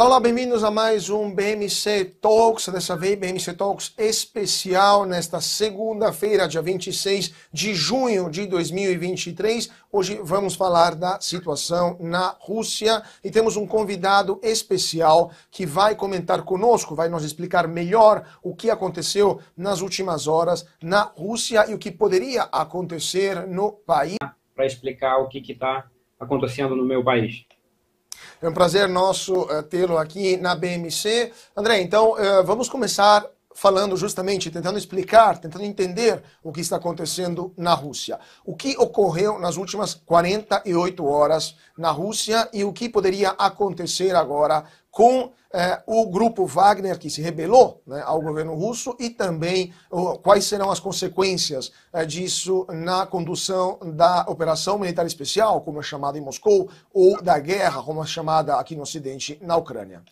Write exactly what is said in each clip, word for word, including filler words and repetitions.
Olá, olá, bem-vindos a mais um B M C Talks, dessa vez B M C Talks especial nesta segunda-feira, dia vinte e seis de junho de dois mil e vinte e três. Hoje vamos falar da situação na Rússia e temos um convidado especial que vai comentar conosco, vai nos explicar melhor o que aconteceu nas últimas horas na Rússia e o que poderia acontecer no país. Para explicar o que está acontecendo no meu país. É um prazer nosso uh, tê-lo aqui na B M C. André, então uh, vamos começar falando justamente, tentando explicar, tentando entender o que está acontecendo na Rússia. O que ocorreu nas últimas quarenta e oito horas na Rússia e o que poderia acontecer agora com eh, o grupo Wagner, que se rebelou, né, ao governo russo, e também oh, quais serão as consequências eh, disso na condução da operação militar especial, como é chamada em Moscou, ou da guerra, como é chamada aqui no Ocidente, na Ucrânia.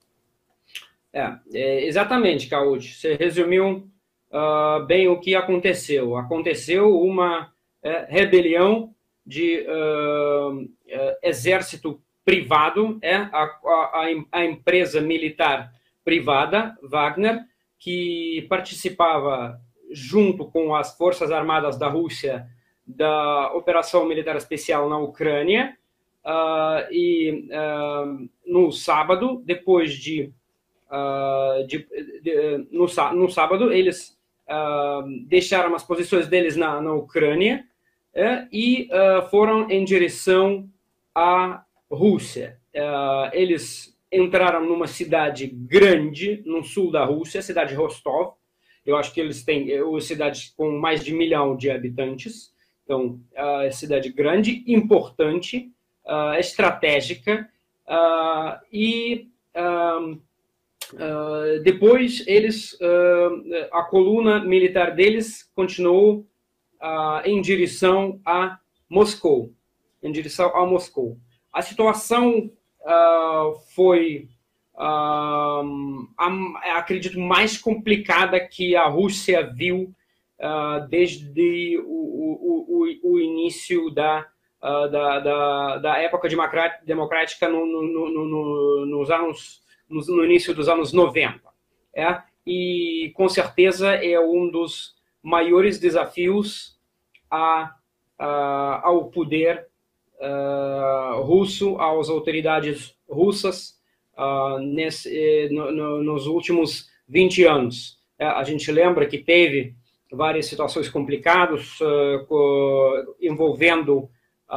É, é exatamente, Cauti. Você resumiu uh, bem o que aconteceu. Aconteceu uma é, rebelião de uh, uh, exército privado, é a, a, a empresa militar privada, Wagner, que participava junto com as Forças Armadas da Rússia da operação militar especial na Ucrânia, uh, e uh, no sábado, depois de, uh, de, de no, no sábado, eles uh, deixaram as posições deles na, na Ucrânia é, e uh, foram em direção à Rússia. Uh, eles entraram numa cidade grande no sul da Rússia, a cidade de Rostov. Eu acho que eles têm é uma cidade com mais de um milhão de habitantes. Então, uh, é cidade grande, importante, uh, estratégica. Uh, e uh, uh, depois eles, uh, a coluna militar deles continuou uh, em direção a Moscou, em direção a Moscou. A situação uh, foi, uh, a, acredito, mais complicada que a Rússia viu uh, desde o, o, o, o início da, uh, da, da, da época democrática no, no, no, no, nos anos, no, no início dos anos noventa. É? E, com certeza, é um dos maiores desafios a, a, ao poder Uh, russo, às autoridades russas uh, nesse, no, no, nos últimos vinte anos. Uh, a gente lembra que teve várias situações complicadas uh, co, envolvendo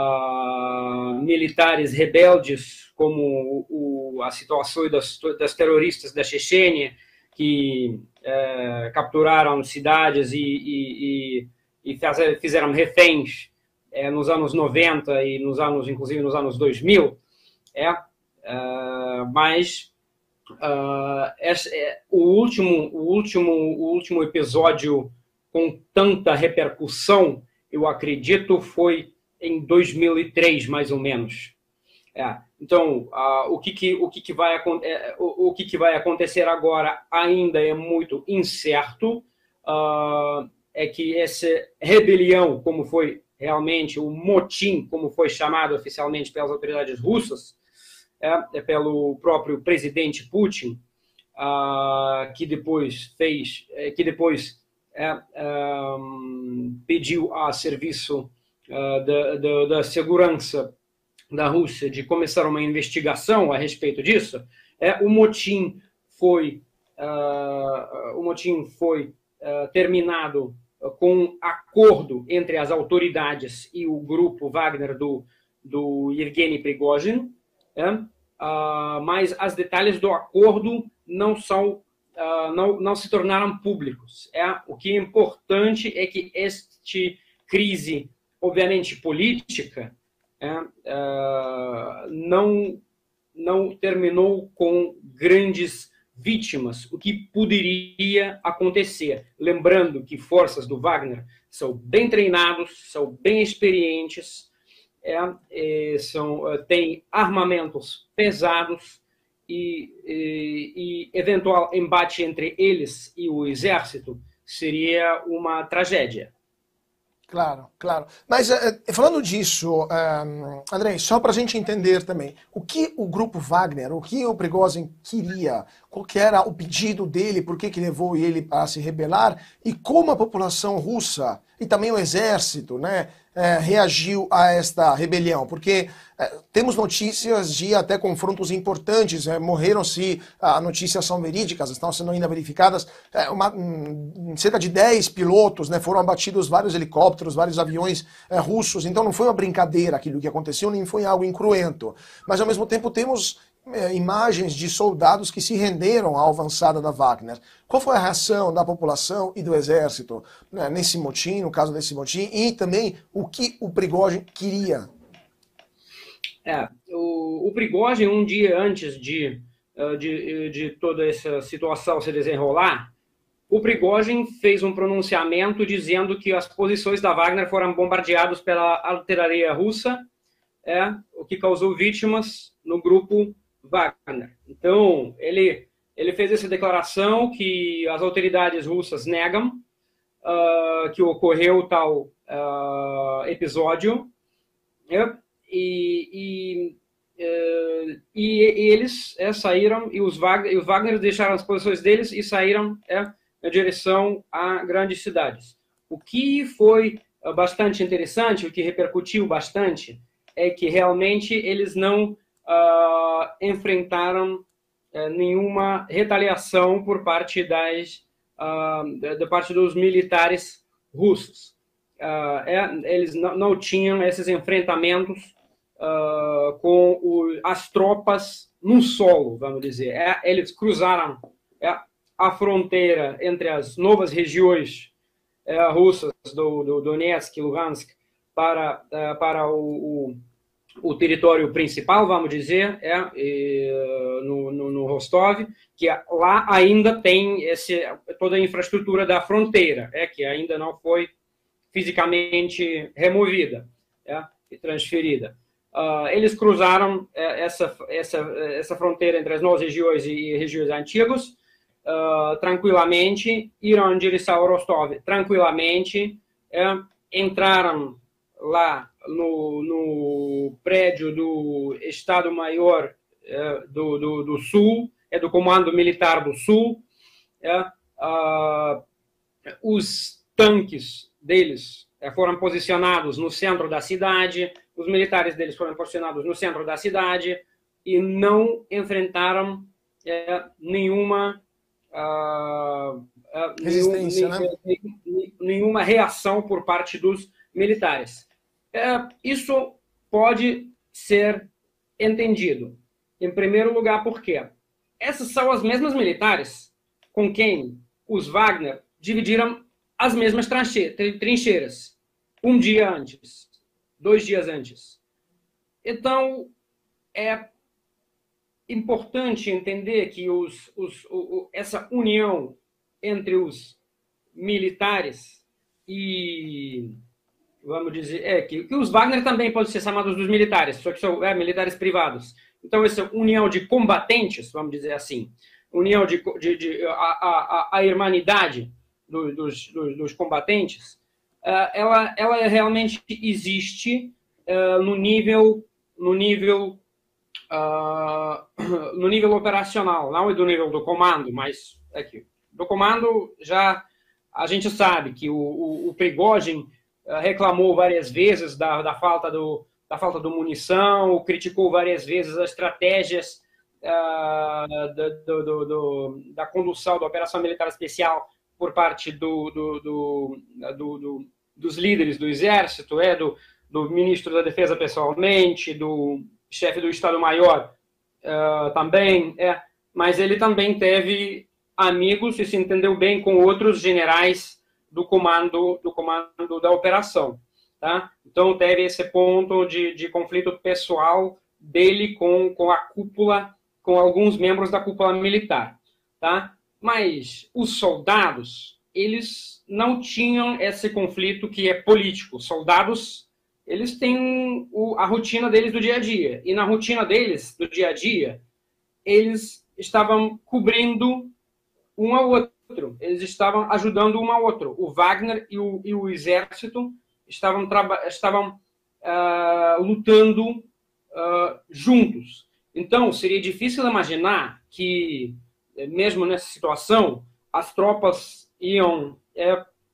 uh, militares rebeldes, como o, o, a situação das, das terroristas da Chechênia, que uh, capturaram cidades e, e, e, e fizeram reféns É, nos anos noventa e nos anos, inclusive nos anos dois mil, é, uh, mas uh, esse, é, o, último, o, último, o último episódio com tanta repercussão, eu acredito, foi em dois mil e três, mais ou menos. É, então, uh, o, que, que, o, que, que, vai, é, o, o que, que vai acontecer agora ainda é muito incerto. Uh, é que essa rebelião, como foi realmente o motim, como foi chamado oficialmente pelas autoridades russas, é, é pelo próprio presidente Putin, uh, que depois fez, é, que depois é, um, pediu a serviço uh, da, da, da segurança da Rússia de começar uma investigação a respeito disso. É, o motim foi, uh, o motim foi uh, terminado com um acordo entre as autoridades e o grupo Wagner do, do Yevgeny Prigozhin, é? uh, mas os detalhes do acordo não, são, uh, não, não se tornaram públicos. É? O que é importante é que esta crise, obviamente política, é? uh, não, não terminou com grandes vítimas, o que poderia acontecer. Lembrando que forças do Wagner são bem treinados, são bem experientes, é, é, são, têm armamentos pesados e, e, e eventual embate entre eles e o exército seria uma tragédia. Claro, claro. Mas eh, falando disso, um, Andrei, só para a gente entender também, o que o grupo Wagner, o que o Prigozhin queria, qual que era o pedido dele, por que que levou ele a se rebelar e como a população russa e também o exército, né, eh, reagiu a esta rebelião, porque eh, temos notícias de até confrontos importantes, eh, morreram-se, as notícias são verídicas, estão sendo ainda verificadas, eh, uma, um, cerca de dez pilotos, né, foram abatidos vários helicópteros, vários aviões eh, russos, então não foi uma brincadeira aquilo que aconteceu, nem foi algo incruento, mas ao mesmo tempo temos eh, imagens de soldados que se renderam à avançada da Wagner. Qual foi a reação da população e do exército, né, nesse motim, no caso desse motim, e também o que o Prigozhin queria? É, o, o Prigozhin, um dia antes de, de, de toda essa situação se desenrolar, o Prigozhin fez um pronunciamento dizendo que as posições da Wagner foram bombardeadas pela artilharia russa, é, o que causou vítimas no grupo Wagner. Então, ele, ele fez essa declaração que as autoridades russas negam uh, que ocorreu tal uh, episódio, é, e, e, uh, e, e eles é, saíram, e os, Wagner, e os Wagner deixaram as posições deles e saíram é, na direção a grandes cidades. O que foi bastante interessante, o que repercutiu bastante, é que realmente eles não uh, enfrentaram uh, nenhuma retaliação por parte das uh, da, da parte dos militares russos. Uh, é, eles não, não tinham esses enfrentamentos uh, com o, as tropas no solo, vamos dizer. É, eles cruzaram é, a fronteira entre as novas regiões é, russas do, do Donetsk e Lugansk para, uh, para o, o o território principal, vamos dizer, é, é no, no, no Rostov, que lá ainda tem esse, toda a infraestrutura da fronteira, é, que ainda não foi fisicamente removida é, e transferida. Uh, eles cruzaram é, essa, essa, essa fronteira entre as novas regiões e regiões antigas, uh, tranquilamente, iram em direção ao Rostov, tranquilamente, é, entraram lá no, no prédio do Estado-Maior é, do, do, do Sul, é do Comando Militar do Sul. É, uh, os tanques deles é, foram posicionados no centro da cidade, os militares deles foram posicionados no centro da cidade e não enfrentaram é, nenhuma uh, uh, resistência, nenhum, né? nenhuma reação por parte dos militares. É, isso pode ser entendido. Em primeiro lugar, por quê? Essas são as mesmas militares com quem os Wagner dividiram as mesmas trincheiras um dia antes, dois dias antes. Então, é importante entender que os, os, o, essa união entre os militares e vamos dizer, é, que, que os Wagner também podem ser chamados dos militares, só que são é, militares privados. Então, essa união de combatentes, vamos dizer assim, união de, de, de a, a, a irmanidade do, dos, dos, dos combatentes, uh, ela, ela realmente existe uh, no nível, no nível, uh, no nível operacional, não é do nível do comando, mas aqui, do comando já a gente sabe que o, o, o Prigozhin reclamou várias vezes da, da, falta do, da falta de munição, criticou várias vezes as estratégias uh, do, do, do, da condução da Operação Militar Especial por parte do, do, do, do, do, dos líderes do Exército, é, do, do Ministro da Defesa pessoalmente, do chefe do Estado-Maior uh, também, é, mas ele também teve amigos e se entendeu bem com outros generais do comando, do comando da operação, tá? Então teve esse ponto de, de conflito pessoal dele com, com a cúpula, com alguns membros da cúpula militar, tá? Mas os soldados, eles não tinham esse conflito que é político. Os soldados, eles têm o, a rotina deles do dia a dia, e na rotina deles do dia a dia, eles estavam cobrindo um ao outro. Eles estavam ajudando um ao outro. O Wagner e o, e o Exército estavam, estavam uh, lutando uh, juntos. Então, seria difícil imaginar que, mesmo nessa situação, as tropas iam é,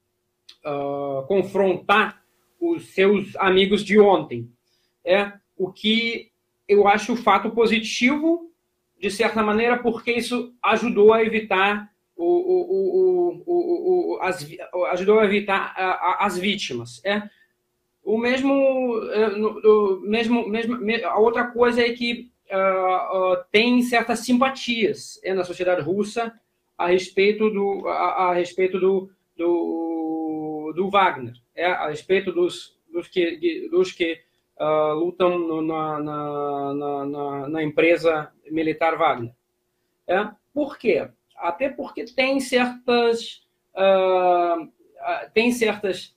uh, confrontar os seus amigos de ontem. É, o que eu acho o fato positivo, de certa maneira, porque isso ajudou a evitar o, o, o, o, o, as, ajudou a evitar a, a, as vítimas. É. O mesmo, o mesmo, mesmo, a outra coisa é que uh, uh, tem certas simpatias é, na sociedade russa a respeito do, a, a respeito do, do, do Wagner, é, a respeito dos, dos que, dos que uh, lutam no, na, na, na, na empresa militar Wagner. É. Por quê? Até porque tem certas, uh, tem certas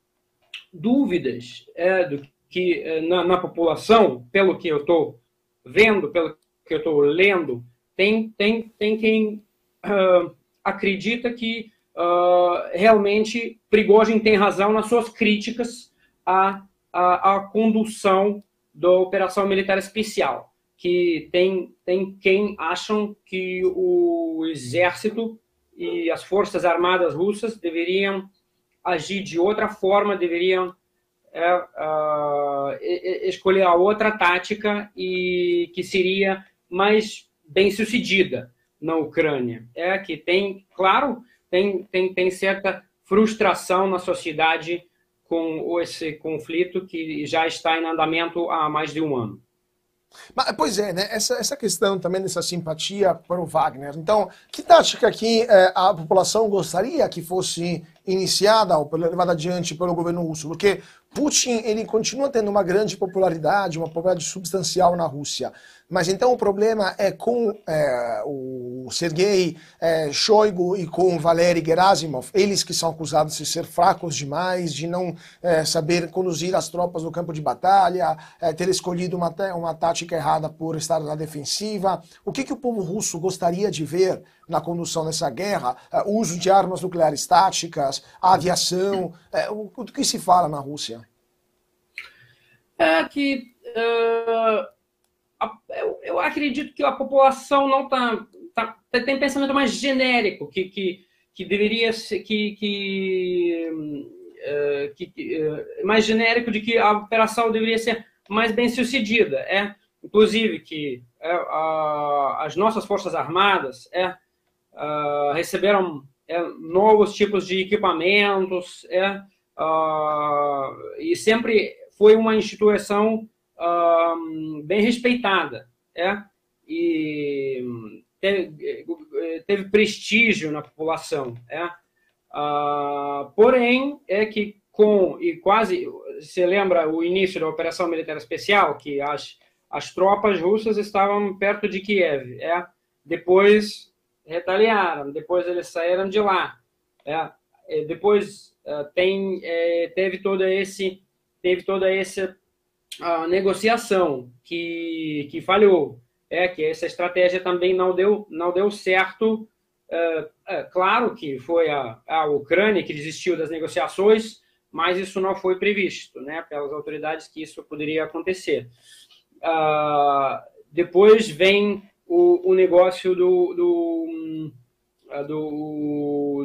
dúvidas é, do que na, na população, pelo que eu estou vendo, pelo que eu estou lendo, tem, tem, tem quem uh, acredita que uh, realmente Prigozhin tem razão nas suas críticas à, à, à condução da operação militar especial. Que tem, tem quem acham que o exército e as forças armadas russas deveriam agir de outra forma, deveriam é, uh, escolher a outra tática e que seria mais bem sucedida na Ucrânia. É que tem, claro, tem, tem, tem certa frustração na sociedade com esse conflito que já está em andamento há mais de um ano. Mas, pois é, né? Essa, essa questão também dessa simpatia para o Wagner. Então, que tática que eh, a população gostaria que fosse iniciada ou levada adiante pelo governo russo? Porque Putin, ele continua tendo uma grande popularidade, uma popularidade substancial na Rússia. Mas então o problema é com é, o Sergei é, Shoigu e com Valery Gerasimov, eles que são acusados de ser fracos demais, de não é, saber conduzir as tropas no campo de batalha, é, ter escolhido uma, uma tática errada por estar na defensiva. O que, que o povo russo gostaria de ver na condução dessa guerra? É, o uso de armas nucleares táticas, a aviação, é, o, o que se fala na Rússia? É que... Uh... Eu, eu acredito que a população não tá, tá tem pensamento mais genérico que que, que deveria ser que que, uh, que uh, mais genérico de que a operação deveria ser mais bem sucedida, é inclusive que é, uh, as nossas forças armadas é, uh, receberam é, novos tipos de equipamentos é, uh, e sempre foi uma instituição Uh, bem respeitada, é? E teve, teve prestígio na população, é? Uh, porém, é que com, e quase, você lembra o início da Operação Militar Especial, que as, as tropas russas estavam perto de Kiev, é? Depois retaliaram, depois eles saíram de lá, é? E depois uh, tem, é, teve todo esse, teve toda essa a negociação que, que falhou, é que essa estratégia também não deu, não deu certo. É, é, claro que foi a, a Ucrânia que desistiu das negociações, mas isso não foi previsto, né, pelas autoridades que isso poderia acontecer. Ah, depois vem o, o negócio do, do, do,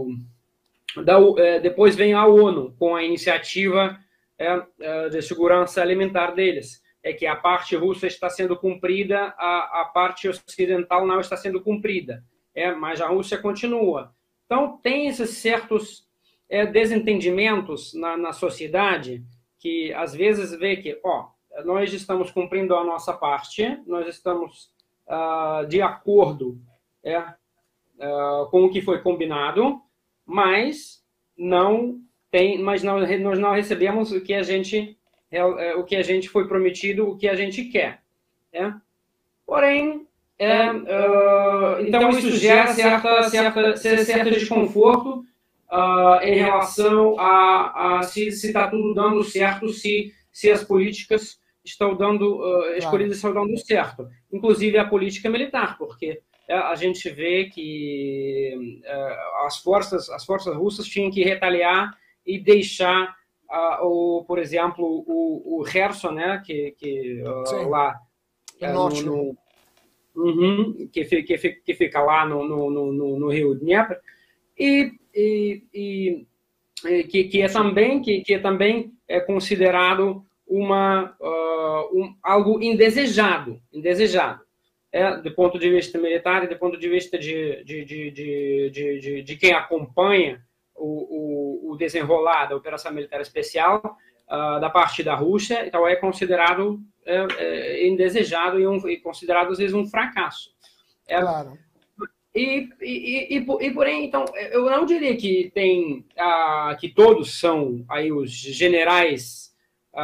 do da, é, depois vem a ONU com a iniciativa É, é, de segurança alimentar deles, é que a parte russa está sendo cumprida, a, a parte ocidental não está sendo cumprida, é, mas a Rússia continua. Então, tem esses certos é, desentendimentos na, na sociedade que, às vezes, vê que, ó, nós estamos cumprindo a nossa parte, nós estamos uh, de acordo é, uh, com o que foi combinado, mas não... Tem, mas não, nós não recebemos o que a gente o que a gente foi prometido, o que a gente quer. É? Porém, é, uh, então isso gera certa, certa, certo desconforto uh, em relação a, a se está tudo dando certo, se, se as políticas estão dando, uh, escolhidas estão dando certo. Inclusive a política militar, porque a gente vê que uh, as forças, as forças russas tinham que retaliar e deixar uh, o, por exemplo, o, o Kherson, né, que, que uh, lá é, no, no, uhum, que, que, que fica lá no, no, no, no rio Dnieper, e, e, e que, que é também que, que é também é considerado uma uh, um, algo indesejado, indesejado, é, do ponto de vista militar e do ponto de vista de, de, de, de, de, de, de quem acompanha o, o, o desenrolar da operação militar especial uh, da parte da Rússia. Então é considerado é, é, indesejado e, um, e considerado às vezes um fracasso. É, claro. E, e, e, e, porém, então, eu não diria que tem ah, que todos são aí os generais,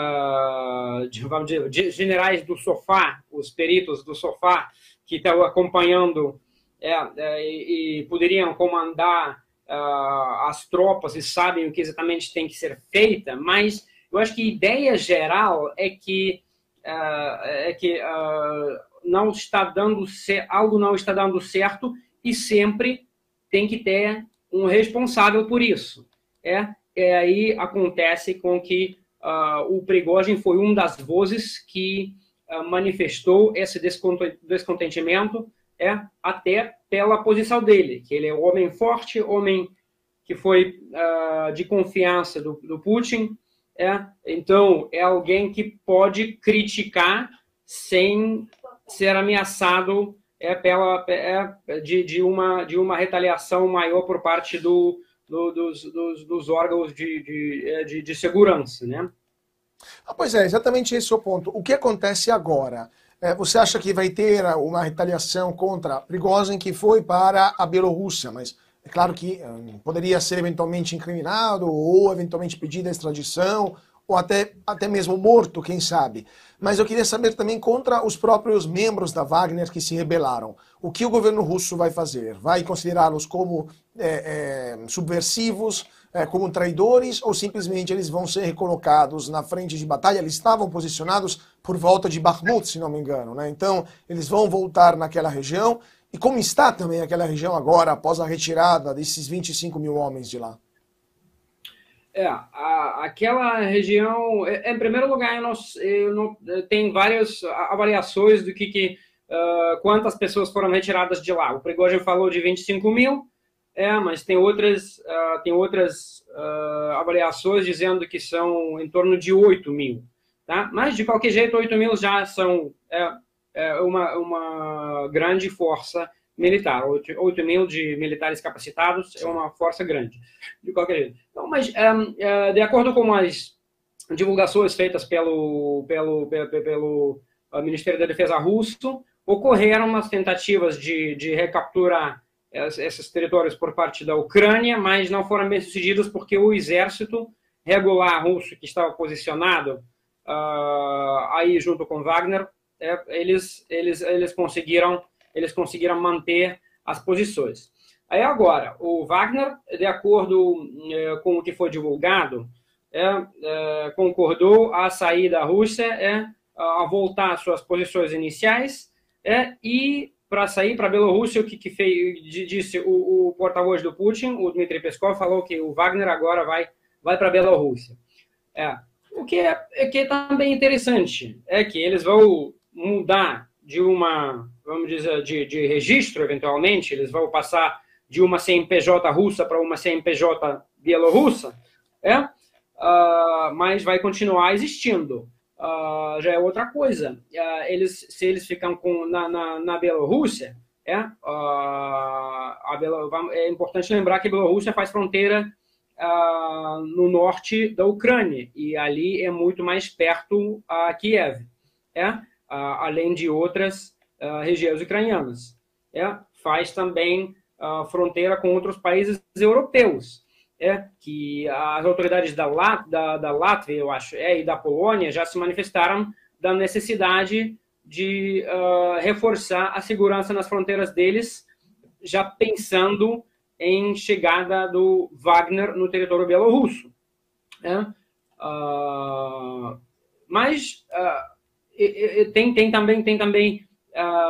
ah, de, vamos dizer, generais do sofá, os peritos do sofá que estão acompanhando é, é, e, e poderiam comandar ah, as tropas e sabem o que exatamente tem que ser feita, mas eu acho que a ideia geral é que ah, é que ah, não está dando algo não está dando certo. E sempre tem que ter um responsável por isso. É, é aí acontece com que uh, o Prigozhin foi uma das vozes que uh, manifestou esse descontentamento é, até pela posição dele, que ele é um homem forte, homem que foi uh, de confiança do, do Putin. É, então, é alguém que pode criticar sem ser ameaçado é pela é de, de uma de uma retaliação maior por parte do, do dos, dos, dos órgãos de, de, de, de segurança, né? Ah, pois é, exatamente esse é o ponto. O que acontece agora? É, você acha que vai ter uma retaliação contra Prigozhin, que foi para a Bielorrússia, mas é claro que hum, poderia ser eventualmente incriminado ou eventualmente pedida a extradição ou até, até mesmo morto, quem sabe. Mas eu queria saber também contra os próprios membros da Wagner que se rebelaram. O que o governo russo vai fazer? Vai considerá-los como é, é, subversivos, é, como traidores, ou simplesmente eles vão ser recolocados na frente de batalha? Eles estavam posicionados por volta de Bakhmut, se não me engano, né? Então, eles vão voltar naquela região. E como está também aquela região agora, após a retirada desses vinte e cinco mil homens de lá? É, a, aquela região, é, em primeiro lugar, eu não, eu não, tem várias avaliações do que, que uh, quantas pessoas foram retiradas de lá. O Prigozhin falou de vinte e cinco mil, é, mas tem outras, uh, tem outras uh, avaliações dizendo que são em torno de oito mil. Tá? Mas, de qualquer jeito, oito mil já são é, é uma, uma grande força militar. oito mil de militares capacitados é uma força grande, de qualquer jeito. Então, mas, um, uh, de acordo com as divulgações feitas pelo, pelo, pelo, pelo Ministério da Defesa russo, ocorreram umas tentativas de, de recapturar esses territórios por parte da Ucrânia, mas não foram bem-sucedidos porque o exército regular russo que estava posicionado uh, aí junto com Wagner, é, eles, eles, eles conseguiram eles conseguiram manter as posições. Aí agora, o Wagner, de acordo é, com o que foi divulgado, é, é, concordou a sair da Rússia, é, a voltar às suas posições iniciais, é, e para sair para a Bielorrússia, o que, que fez, disse o, o porta-voz do Putin, o Dmitry Peskov, falou que o Wagner agora vai, vai para a Bielorrússia. É, o que é, é, que é também interessante é que eles vão mudar de uma, vamos dizer, de, de registro, eventualmente, eles vão passar de uma C N P J russa para uma C N P J bielorrussa, é? Uh, mas vai continuar existindo. Uh, já é outra coisa. Uh, eles, se eles ficam com, na, na, na Bielorrússia, é? Uh, a Bielor... é importante lembrar que a Bielorrússia faz fronteira uh, no norte da Ucrânia, e ali é muito mais perto a Kiev, é? Uh, além de outras uh, regiões ucranianas. É? Faz também uh, fronteira com outros países europeus, é? Que as autoridades da, Lat da, da Látvia, eu acho, é, e da Polônia já se manifestaram da necessidade de uh, reforçar a segurança nas fronteiras deles, já pensando em chegada do Wagner no território bielorrusso. É? Uh, mas... Uh, Tem, tem também, tem também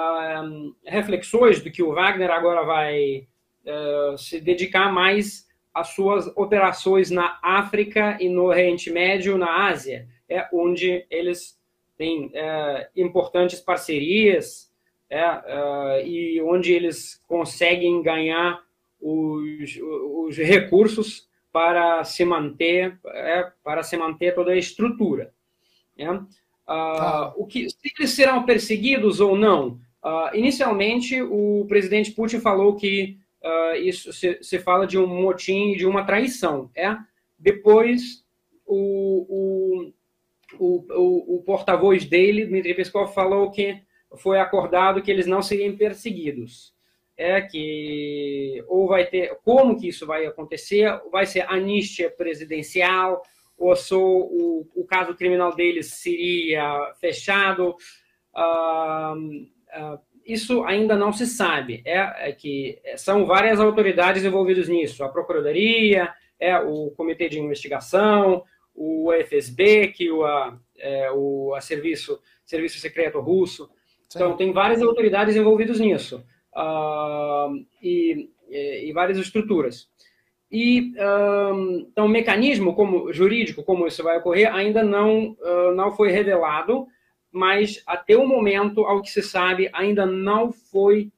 uh, reflexões do que o Wagner agora vai uh, se dedicar mais as suas operações na África e no Oriente Médio, na Ásia, é onde eles têm é, importantes parcerias, é, é, e onde eles conseguem ganhar os, os recursos para se manter, é, para se manter toda a estrutura. É. Uh, Tá. o que, se eles serão perseguidos ou não? Uh, inicialmente, o presidente Putin falou que uh, isso se, se fala de um motim, de uma traição. É? Depois, o, o, o, o, o porta-voz dele, Dmitry Peskov, falou que foi acordado que eles não seriam perseguidos. É que ou vai ter, como que isso vai acontecer? Vai ser anistia presidencial, ou só o, o caso criminal deles seria fechado? Uh, uh, isso ainda não se sabe. É, é que são várias autoridades envolvidas nisso: a Procuradoria, é o Comitê de Investigação, o F S B, que o, a, é, o a serviço, serviço Secreto Russo. Sim. Então, tem várias autoridades envolvidas nisso. Uh, e, e, e várias estruturas. E, um, então, o mecanismo como, jurídico, como isso vai ocorrer, ainda não, uh, não foi revelado, mas até o momento, ao que se sabe, ainda não foi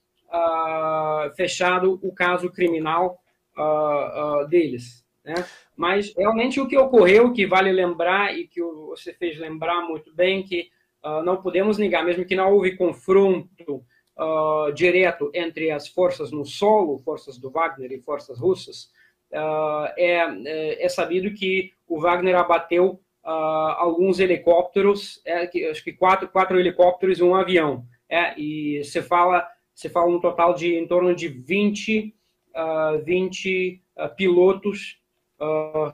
uh, fechado o caso criminal uh, uh, deles. Né? Mas, realmente, o que ocorreu, que vale lembrar, e que você fez lembrar muito bem, que uh, não podemos negar, mesmo que não houve confronto Uh, direto entre as forças no solo, forças do Wagner e forças russas, uh, é, é sabido que o Wagner abateu uh, alguns helicópteros, é, que, acho que quatro, quatro helicópteros e um avião. É, e se fala, se fala um total de em torno de vinte, uh, vinte uh, pilotos uh,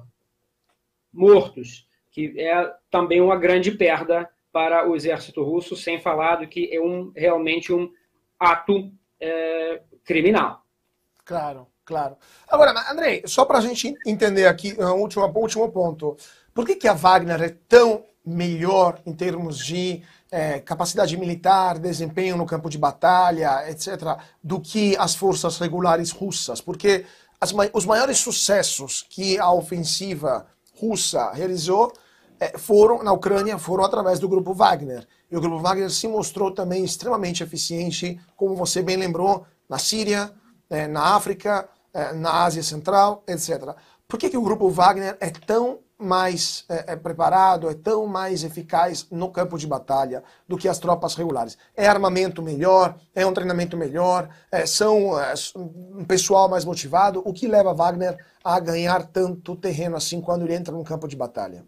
mortos, que é também uma grande perda para o exército russo, sem falar do que é um, realmente um ato é, criminal. Claro, claro. Agora, Andrei, só para a gente entender aqui, um último, último ponto. Por que, que a Wagner é tão melhor em termos de é, capacidade militar, desempenho no campo de batalha, etcétera, do que as forças regulares russas? Porque as, os maiores sucessos que a ofensiva russa realizou foram na Ucrânia, foram através do Grupo Wagner. E o Grupo Wagner se mostrou também extremamente eficiente, como você bem lembrou, na Síria, na África, na Ásia Central, etcétera. Por que, que o Grupo Wagner é tão mais é, é preparado, é tão mais eficaz no campo de batalha do que as tropas regulares? É armamento melhor? É um treinamento melhor? É, são é, um pessoal mais motivado? O que leva Wagner a ganhar tanto terreno assim quando ele entra no campo de batalha?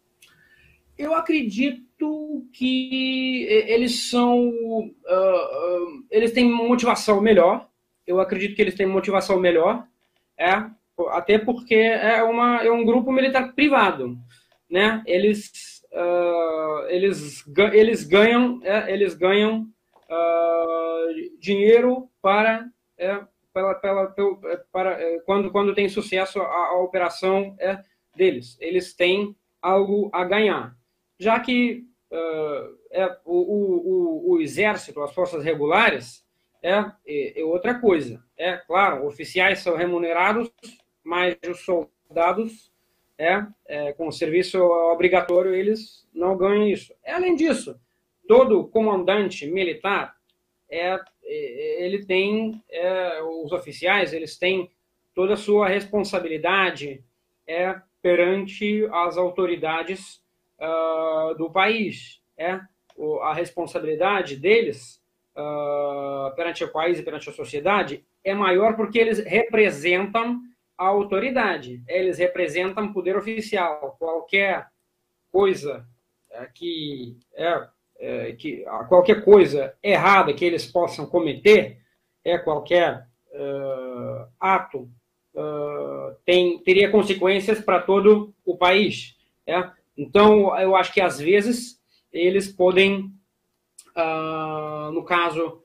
Eu acredito que eles são, uh, uh, eles têm motivação melhor. Eu acredito que eles têm motivação melhor, é, até porque é, uma, é um grupo militar privado, né? Eles, uh, eles, eles ganham, é, eles ganham uh, dinheiro para, é, pela, pela, pela, para é, quando, quando tem sucesso a, a operação é, deles. Eles têm algo a ganhar. Já que uh, é, o, o, o exército, as forças regulares, é, é, é outra coisa. É claro, oficiais são remunerados, mas os soldados, é, é, com serviço obrigatório, eles não ganham isso. É, além disso, todo comandante militar, é, é, ele tem, é, os oficiais, eles têm toda a sua responsabilidade é, perante as autoridades Uh, do país. É? O, a responsabilidade deles uh, perante o país e perante a sociedade é maior porque eles representam a autoridade, eles representam poder oficial. Qualquer coisa é, que, é, é, que qualquer coisa errada que eles possam cometer, é qualquer uh, ato uh, tem, teria consequências para todo o país. É? Então, eu acho que, às vezes, eles podem, uh, no caso,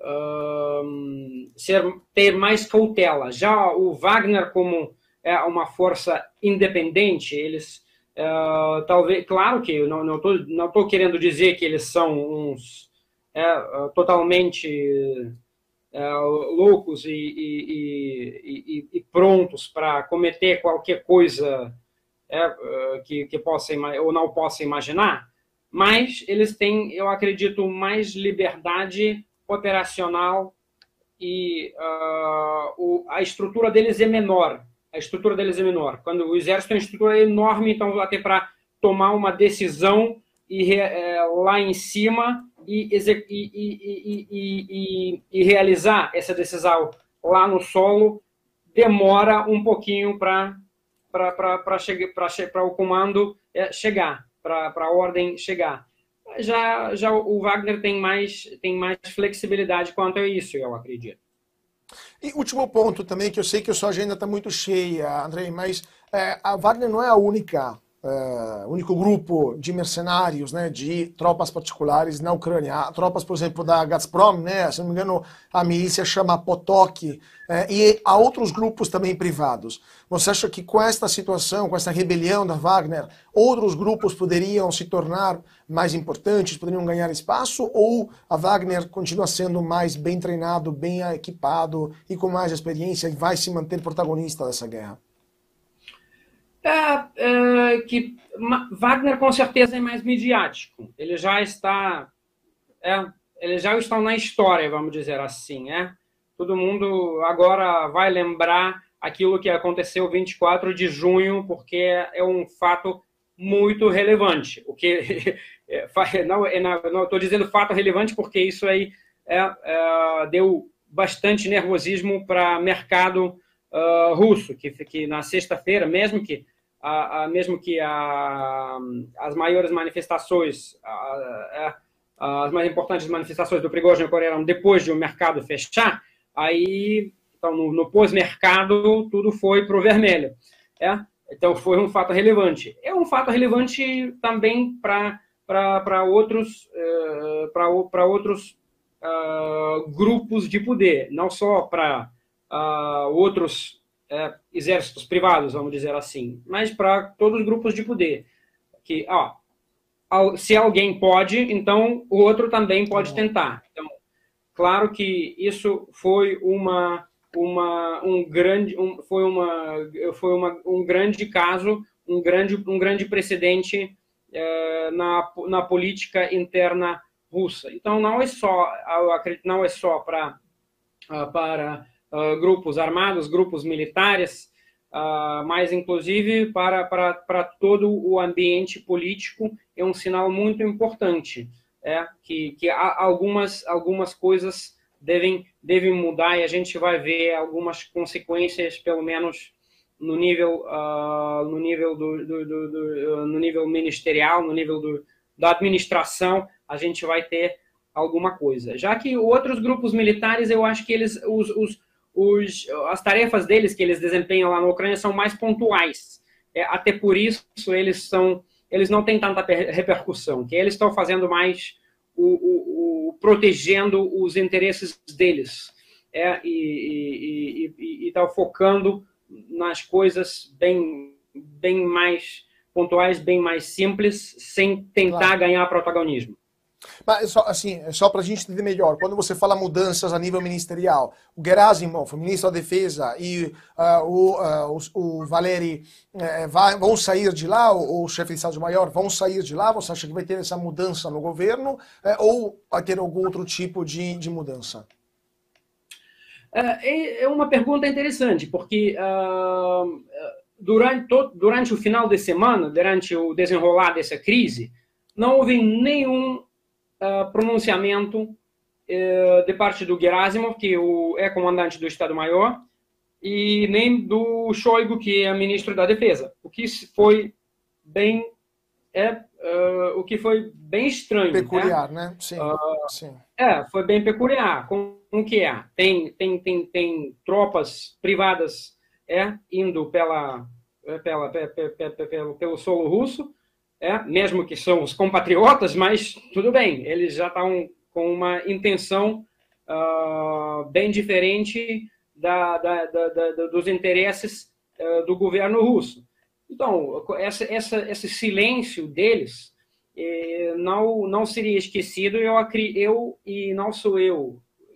uh, ser, ter mais cautela. Já o Wagner, como é uma força independente, eles, uh, talvez, claro que eu não estou não tô querendo dizer que eles são uns é, totalmente uh, loucos e, e, e, e prontos para cometer qualquer coisa é, uh, que, que possa ou não possa imaginar, mas eles têm, eu acredito, mais liberdade operacional e uh, o, a estrutura deles é menor. A estrutura deles é menor. Quando o exército tem uma estrutura enorme, então até para tomar uma decisão e é, lá em cima e, e, e, e, e realizar essa decisão lá no solo demora um pouquinho para para o comando chegar, para a ordem chegar. Já, já o Wagner tem mais, tem mais flexibilidade quanto a isso, eu acredito. E último ponto também, que eu sei que a sua agenda está muito cheia, Andrei, mas é, a Wagner não é a única, é, único grupo de mercenários, né, de tropas particulares na Ucrânia. Há tropas, por exemplo, da Gazprom, né, se não me engano, a milícia chama Potok, é, e há outros grupos também privados. Você acha que com esta situação, com essa rebelião da Wagner, outros grupos poderiam se tornar mais importantes, poderiam ganhar espaço, ou a Wagner continua sendo mais bem treinado, bem equipado e com mais experiência e vai se manter protagonista dessa guerra? É, é, que Wagner com certeza é mais midiático. Ele já está, é, ele já está na história, vamos dizer assim, é. Todo mundo agora vai lembrar aquilo que aconteceu vinte e quatro de junho, porque é um fato muito relevante. O que não estou dizendo fato relevante porque isso aí é, é, deu bastante nervosismo para o mercado uh, russo, que, que na sexta-feira, mesmo que a, a, mesmo que a, as maiores manifestações, a, a, as mais importantes manifestações do Prigozhin ocorreram depois de o mercado fechar, aí então, no, no pós-mercado tudo foi para o vermelho. É? Então foi um fato relevante. É um fato relevante também para outros, uh, para outros uh, grupos de poder, não só para uh, outros uh, exércitos privados, vamos dizer assim, mas para todos os grupos de poder. Que, ó, se alguém pode, então o outro também pode tentar. Então, claro que isso foi uma uma um grande um, foi uma foi uma, um grande caso, um grande um grande precedente eh, na na política interna russa. Então não é só eu acredito, não é só para uh, para uh, grupos armados, grupos militares, uh, mas inclusive para para para todo o ambiente político é um sinal muito importante, é que que há algumas algumas coisas devem, devem mudar e a gente vai ver algumas consequências, pelo menos no nível, uh, no nível, do, do, do, do, no nível ministerial, no nível do, da administração, a gente vai ter alguma coisa. Já que outros grupos militares, eu acho que eles, os, os, os, as tarefas deles que eles desempenham lá na Ucrânia são mais pontuais. É, até por isso eles, são, eles não têm tanta repercussão, que eles estão fazendo mais o, o, o protegendo os interesses deles, é, e está focando nas coisas bem, bem mais pontuais, bem mais simples, sem tentar claro. ganhar protagonismo. Mas só, assim, só para a gente entender melhor, quando você fala mudanças a nível ministerial, o Gerasimov, o ministro da Defesa, e uh, o, uh, o, o Valeri uh, vai, vão sair de lá, o, o chefe de Estado-Maior vão sair de lá? Você acha que vai ter essa mudança no governo, uh, ou vai ter algum outro tipo de, de mudança? É uma pergunta interessante, porque uh, durante, todo, durante o final de semana, durante o desenrolar dessa crise, não houve nenhum Uh, pronunciamento uh, de parte do Gerasimov, que o, é comandante do Estado-Maior, e nem do Shoigu, que é ministro da Defesa. O que foi bem é uh, o que foi bem estranho. Peculiar, né? né? Sim, sim. É, foi bem peculiar. Como, como que é? Tem, tem, tem, tem tropas privadas é, indo pela, pela, pela, pela, pelo, pelo solo russo, É, mesmo que são os compatriotas, mas tudo bem, eles já estão com uma intenção uh, bem diferente da, da, da, da, dos interesses uh, do governo russo. Então, essa, essa, esse silêncio deles eh, não, não seria esquecido, eu, eu, e não sou eu,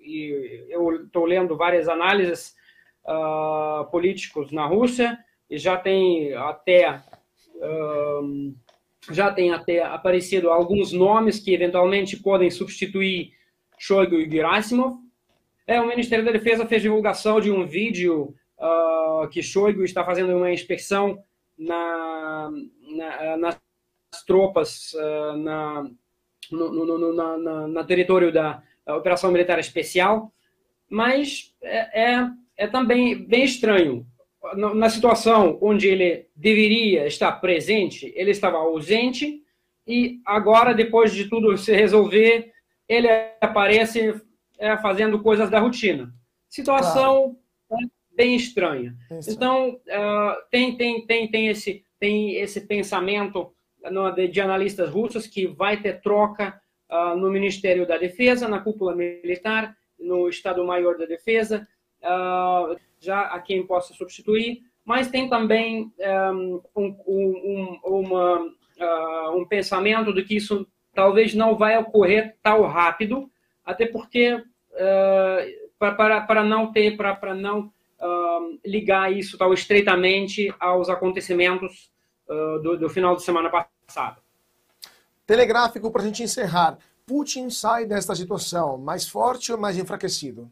e eu estou lendo várias análises uh, políticos na Rússia, e já tem até uh, já tem até aparecido alguns nomes que eventualmente podem substituir Shoigu e Gerasimov. É, o Ministério da Defesa fez divulgação de um vídeo uh, que Shoigu está fazendo uma inspeção na, na, nas tropas uh, na, no, no, no na, na, na território da Operação Militar Especial, mas é, é, é também bem estranho. Na situação onde ele deveria estar presente, ele estava ausente, e agora, depois de tudo se resolver, ele aparece é, fazendo coisas da rotina. Situação claro. é, bem estranha. Isso. Então, uh, tem, tem, tem, tem, esse, tem esse pensamento no, de, de analistas russos que vai ter troca uh, no Ministério da Defesa, na cúpula militar, no Estado-Maior da Defesa, uh, já a quem possa substituir, mas tem também um, um, um, uma, uh, um pensamento de que isso talvez não vai ocorrer tão rápido, até porque uh, para, para não ter, para, para não uh, ligar isso tão estreitamente aos acontecimentos uh, do, do final de semana passada. Telegráfico, para a gente encerrar. Putin sai desta situação mais forte ou mais enfraquecido?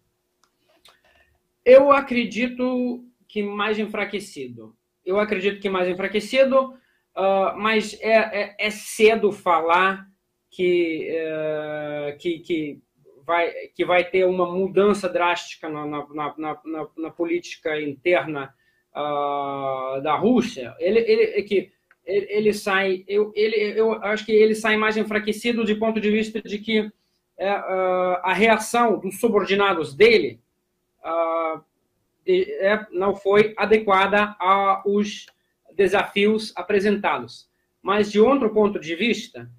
Eu acredito que mais enfraquecido. Eu acredito que mais enfraquecido, uh, mas é, é, é cedo falar que, uh, que, que, vai, que vai ter uma mudança drástica na, na, na, na, na política interna uh, da Rússia. Ele, ele, é que ele, ele sai, eu, ele, eu acho que ele sai mais enfraquecido do ponto de vista de que uh, uh, a reação dos subordinados dele Uh, é, não foi adequada aos desafios apresentados. Mas, de outro ponto de vista,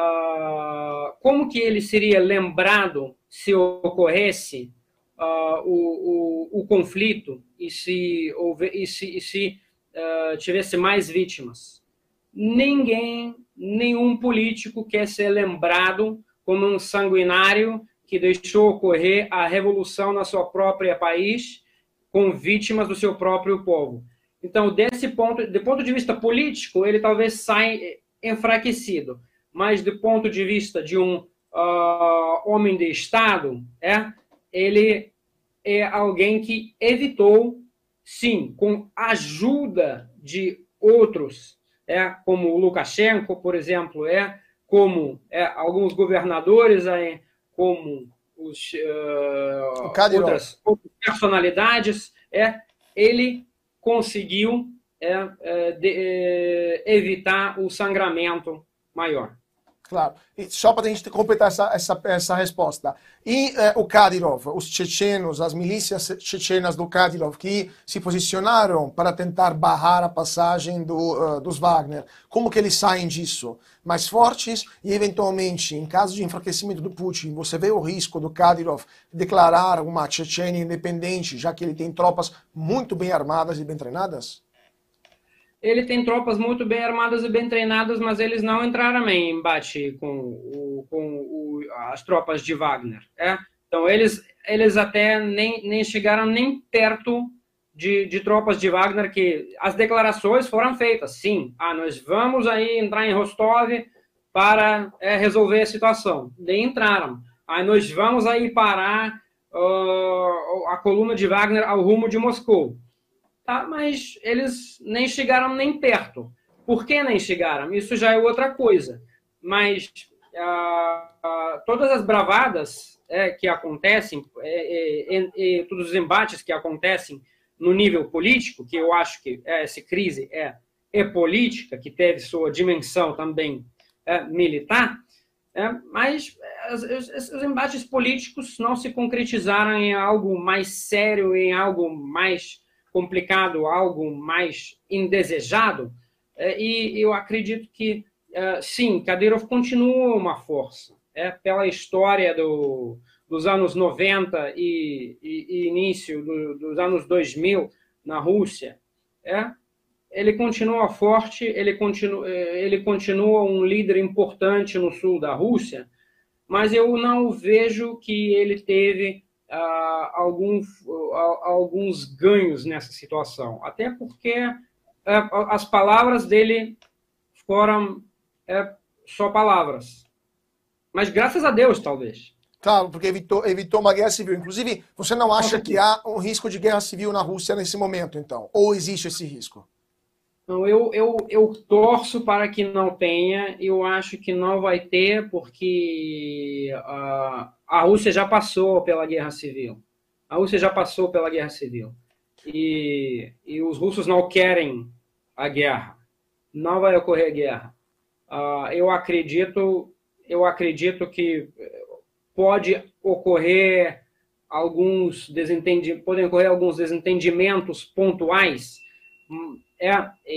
uh, como que ele seria lembrado se ocorresse uh, o, o, o conflito e se, houve, e se, e se uh, tivesse mais vítimas? Ninguém, nenhum político quer ser lembrado como um sanguinário que deixou ocorrer a revolução na sua própria país com vítimas do seu próprio povo. Então, desse ponto, do ponto de vista político, ele talvez saia enfraquecido, mas do ponto de vista de um uh, homem de Estado, é, ele é alguém que evitou, sim, com ajuda de outros, é, como o Lukashenko, por exemplo, é, como é, alguns governadores aí, como os, uh, outras, outras personalidades, é, ele conseguiu é, é, de, é, evitar o sangramento maior. Claro. E só para a gente completar essa, essa, essa resposta. E eh, o Kadyrov, os chechenos, as milícias chechenas do Kadyrov, que se posicionaram para tentar barrar a passagem do, uh, dos Wagner, como que eles saem disso? Mais fortes e, eventualmente, em caso de enfraquecimento do Putin, você vê o risco do Kadyrov declarar uma Chechênia independente, já que ele tem tropas muito bem armadas e bem treinadas? Ele tem tropas muito bem armadas e bem treinadas, mas eles não entraram em embate com, o, com o, as tropas de Wagner. É? Então, eles, eles até nem, nem chegaram nem perto de, de tropas de Wagner, que as declarações foram feitas. Sim, ah, nós vamos aí entrar em Rostov para é, resolver a situação. Nem entraram. Ah, nós vamos aí parar uh, a coluna de Wagner ao rumo de Moscou. Tá, mas eles nem chegaram nem perto. Por que nem chegaram? Isso já é outra coisa. Mas ah, ah, todas as bravadas é, que acontecem, é, é, é, todos os embates que acontecem no nível político, que eu acho que essa crise é, é política, que teve sua dimensão também é, militar, é, mas os, os, os embates políticos não se concretizaram em algo mais sério, em algo mais complicado, algo mais indesejado, e eu acredito que, sim, Kadyrov continua uma força. É, pela história do, dos anos noventa e, e, e início do, dos anos dois mil na Rússia, é, ele continua forte, ele continua, ele continua um líder importante no sul da Rússia, mas eu não vejo que ele teve uh, algum, uh, alguns ganhos nessa situação. Até porque uh, as palavras dele foram uh, só palavras. Mas graças a Deus, talvez. Claro, porque evitou, evitou uma guerra civil. Inclusive, você não acha que há um risco de guerra civil na Rússia nesse momento, então? Ou existe esse risco? Não, eu, eu, eu torço para que não tenha. Eu acho que não vai ter, porque uh, a Rússia já passou pela guerra civil. A Rússia já passou pela guerra civil. E, e os russos não querem a guerra. Não vai ocorrer guerra. Uh, eu acredito, eu acredito que pode ocorrer alguns desentendimentos, podem ocorrer alguns desentendimentos pontuais, é,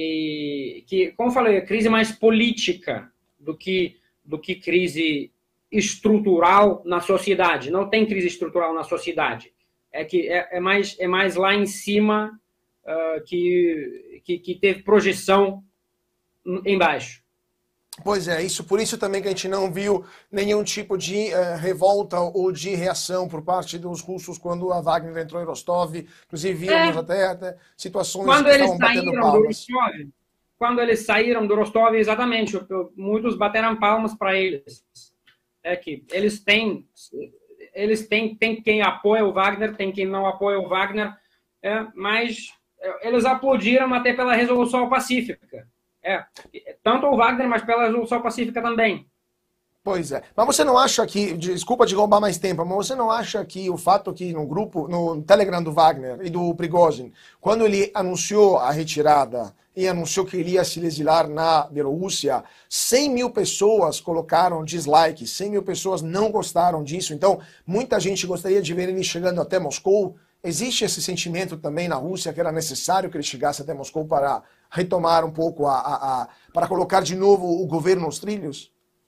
e, que, como eu falei, é crise mais política do que, do que crise estrutural na sociedade. Não tem crise estrutural na sociedade. É, que é, é, mais, é mais lá em cima uh, que, que, que teve projeção embaixo. Pois é, isso, por isso também que a gente não viu nenhum tipo de uh, revolta ou de reação por parte dos russos quando a Wagner entrou em Rostov. Inclusive, vimos é. até, até situações quando que eles estavam batendo saíram palmas. Do Rostov, quando eles saíram do Rostov, exatamente, muitos bateram palmas para eles. É que eles têm, eles têm, tem quem apoia o Wagner, tem quem não apoia o Wagner, é, mas eles aplaudiram até pela resolução pacífica. É, tanto o Wagner, mas pela resolução pacífica também. Pois é. Mas você não acha que, desculpa de roubar mais tempo, mas você não acha que o fato que no grupo, no Telegram do Wagner e do Prigozhin, quando ele anunciou a retirada e anunciou que iria se exilar na Bielorrússia, cem mil pessoas colocaram dislike, cem mil pessoas não gostaram disso, então muita gente gostaria de ver ele chegando até Moscou. Existe esse sentimento também na Rússia que era necessário que ele chegasse até Moscou para retomar um pouco, a, a, a para colocar de novo o governo nos trilhos?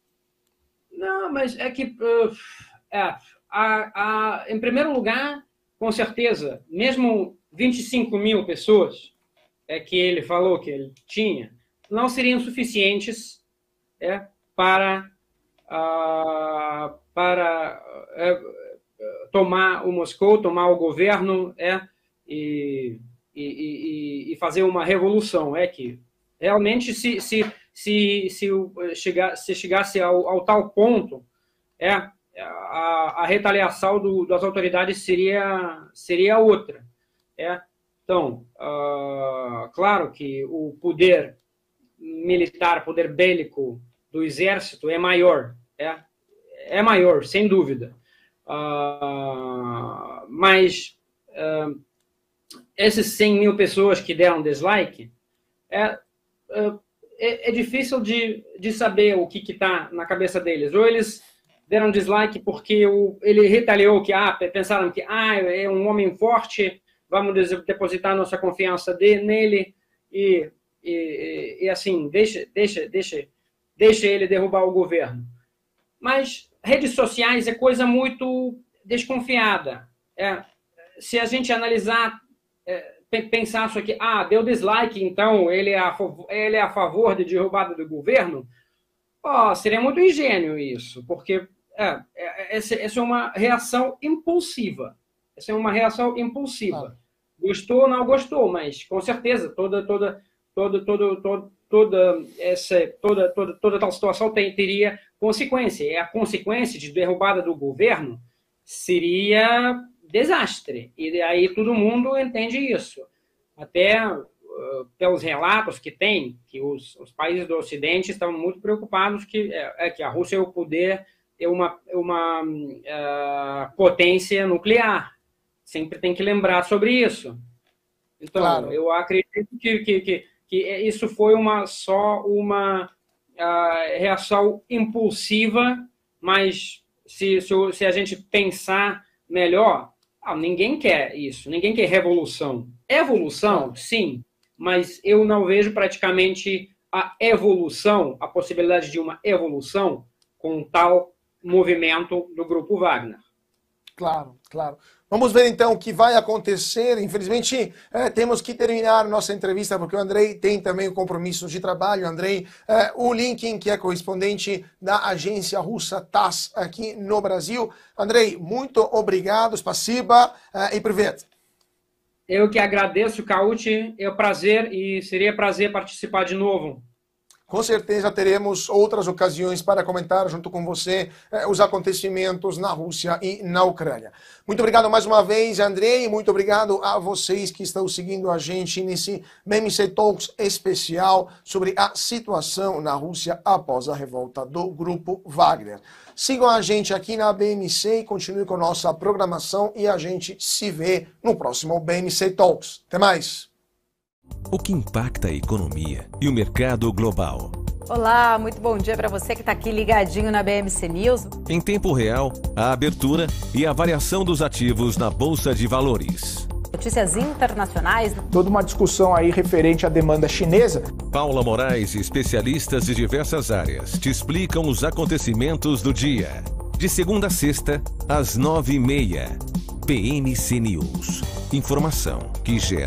Não, mas é que, uh, é, a, a, em primeiro lugar, com certeza, mesmo vinte e cinco mil pessoas é, que ele falou que ele tinha, não seriam suficientes é, para, uh, para uh, tomar o Moscou, tomar o governo é, e, e, e, e fazer uma revolução. É que realmente se... se Se, se, chegar, se chegasse ao, ao tal ponto, é, a, a retaliação do, das autoridades seria, seria outra. É. Então, uh, claro que o poder militar, poder bélico do exército é maior. É, é maior, sem dúvida. Uh, mas uh, esses cem mil pessoas que deram dislike, é... Uh, É, é difícil de, de saber o que está na cabeça deles. Ou eles deram dislike porque o, ele retaliou, que ah, pensaram que ah, é um homem forte, vamos depositar nossa confiança de, nele e, e, e assim, deixa, deixa, deixa, deixa ele derrubar o governo. Mas redes sociais é coisa muito desconfiada. É, se a gente analisar... É, pensar isso aqui, ah, deu dislike, então ele é a favor, ele é a favor de derrubada do governo, oh, seria muito ingênuo isso, porque é, é, essa, essa é uma reação impulsiva. Essa é uma reação impulsiva. Ah. Gostou ou não gostou, mas com certeza toda, toda, toda, toda, toda, toda, essa, toda, toda, toda tal situação tem, teria consequência. E a consequência de derrubada do governo seria desastre. E aí todo mundo entende isso. Até uh, pelos relatos que tem, que os, os países do Ocidente estão muito preocupados que, é, é que a Rússia é o poder, é uma, uma uh, potência nuclear. Sempre tem que lembrar sobre isso. Então, claro. Eu acredito que, que, que, que isso foi uma, só uma uh, reação impulsiva, mas se, se, se a gente pensar melhor, ah, ninguém quer isso, ninguém quer revolução. Evolução, sim, mas eu não vejo praticamente a evolução, a possibilidade de uma evolução com tal movimento do Grupo Wagner. Claro, claro. Vamos ver então o que vai acontecer. Infelizmente, é, temos que terminar nossa entrevista porque o Andrei tem também um compromisso de trabalho. Andrei, é, o Linkin, que é correspondente da agência russa T A S S aqui no Brasil. Andrei, muito obrigado, spasiba é, e privet. Eu que agradeço, Cauti. É um prazer e seria prazer participar de novo. Com certeza teremos outras ocasiões para comentar junto com você eh, os acontecimentos na Rússia e na Ucrânia. Muito obrigado mais uma vez, Andrei, e muito obrigado a vocês que estão seguindo a gente nesse B M C Talks especial sobre a situação na Rússia após a revolta do Grupo Wagner. Sigam a gente aqui na B M C e continuem com a nossa programação e a gente se vê no próximo B M C Talks. Até mais! O que impacta a economia e o mercado global. Olá, muito bom dia para você que está aqui ligadinho na B M C News. Em tempo real, a abertura e a variação dos ativos na Bolsa de Valores. Notícias internacionais. Toda uma discussão aí referente à demanda chinesa. Paula Moraes e especialistas de diversas áreas te explicam os acontecimentos do dia. De segunda a sexta, às nove e meia. B M C News. Informação que gera